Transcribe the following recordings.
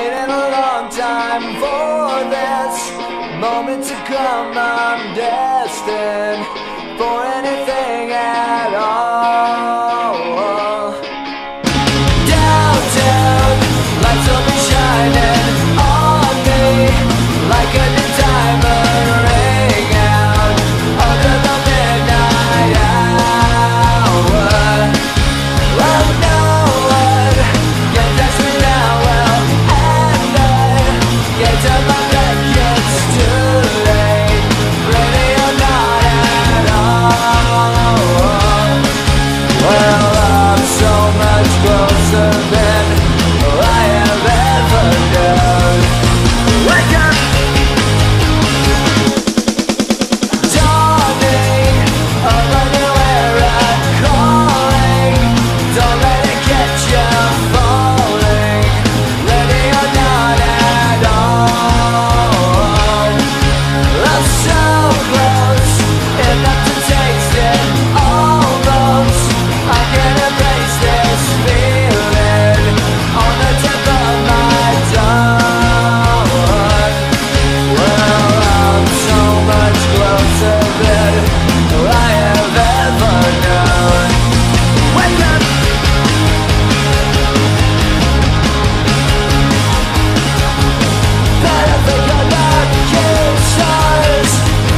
waiting a long time for this moment to come. I'm destined for anything at all. Downtown, lights will be shining on me like a new diamond ring out under the midnight hour. Oh, no one can touch me now, well, and I get to my bed, it's too late, ready or not at all. Well, I'm so much closer than I have ever known. Wake up! Dawning of a new era calling. Don't let it catch you falling, ready or not at all. I'm so close, enough to taste it, almost. I can embrace this feeling on the tip of my tongue. Well, I'm so much closer than I have ever known. Wake up! Better think about your stars.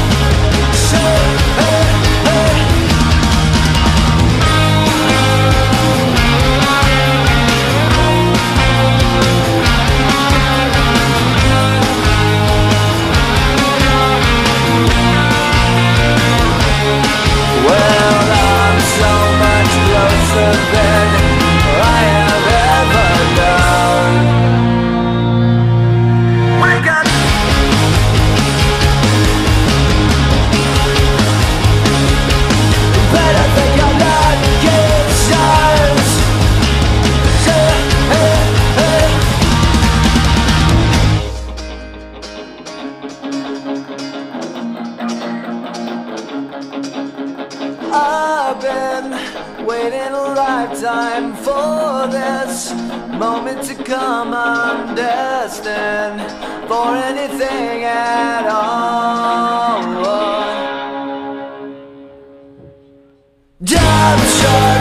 Well, I'm so much closer than I have ever known. Wake up! Better think I'm not getting stars. I've been waiting a lifetime for this moment to come. I'm destined for anything at all. I'm sure